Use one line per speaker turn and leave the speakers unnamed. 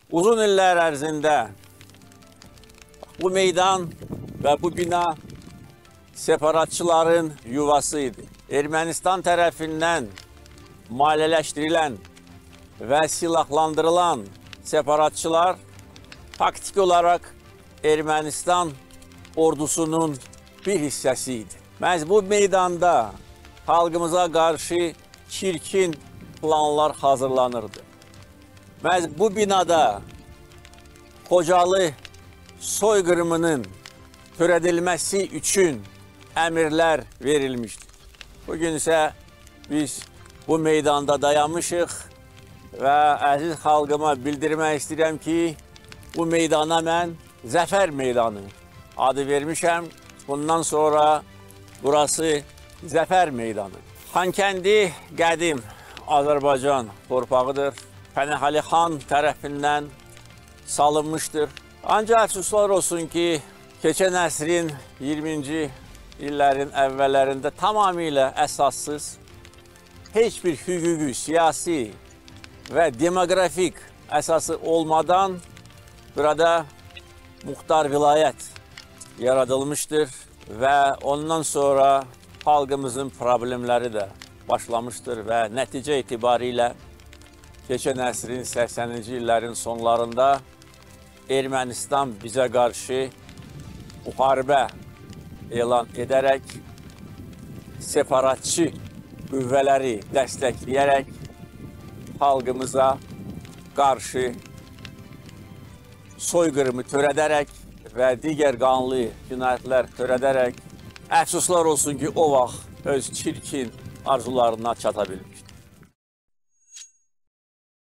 Uzun illər ərzində bu meydan və bu bina separatçıların yuvası idi. Ermənistan tərəfindən maliyyələşdirilən və silahlandırılan separatçılar faktik olaraq Ermənistan ordusunun bir hissəsi idi. Məhz bu meydanda xalqımıza qarşı çirkin planlar hazırlanırdı. Məhz bu binada Xocalı soyqırımının törədilməsi üçün əmrlər verilmişdir. Bugün isə biz bu meydanda dayanmışıq və əziz xalqıma bildirmək istəyirəm ki, bu meydana mən Zəfər Meydanı adı vermişəm. Bundan sonra burası Zəfər Meydanı. Xankəndi qədim Azərbaycan torpağıdır. Pənahəli xan tərəfindən salınmışdır. Ancaq əfsuslar olsun ki, keçən əsrin 20-ci illərin əvvəllərində tamamilə əsassız, heç bir hüquqi, siyasi və demoqrafik əsası olmadan burada muxtar vilayət yaradılmışdır və ondan sonra xalqımızın problemləri də başlamışdır və nəticə etibarilə keçən əsrin 80-ci illərin sonlarında Ermənistan bizə qarşı müharibə elan edərək, separatçı qüvvələri dəstəkləyərək xalqımıza qarşı soyqırımı törədərək və digər qanlı cinayətlər törədərək əfsuslar olsun ki, o vaxt öz çirkin arzularına çata bilmiş.